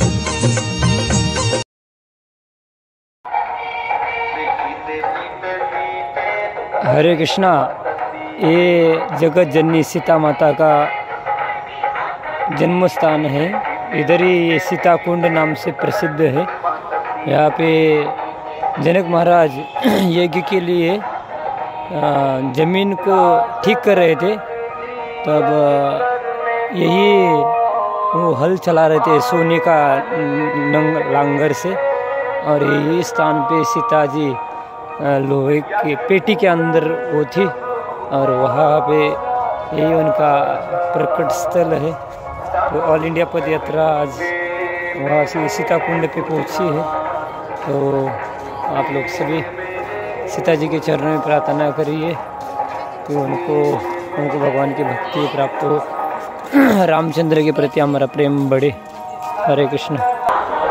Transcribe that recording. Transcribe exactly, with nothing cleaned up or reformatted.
हरे कृष्णा। ये जगत जननी सीता माता का जन्म स्थान है। इधर ही ये सीता कुंड नाम से प्रसिद्ध है। यहाँ पे जनक महाराज यज्ञ के लिए ज़मीन को ठीक कर रहे थे, तब यही वो हल चला रहे थे सोने का लांगर से, और यही स्थान पे सीता जी लोहे के पेटी के अंदर वो थी, और वहाँ पे यही उनका प्रकट स्थल है। तो ऑल इंडिया पद यात्रा आज वहाँ से सीता कुंड पे पहुँची है। तो आप लोग सभी सीता जी के चरणों में प्रार्थना करिए कि उनको उनको भगवान की भक्ति प्राप्त हो, रामचंद्र के प्रति हमारा प्रेम बढ़े। हरे कृष्ण।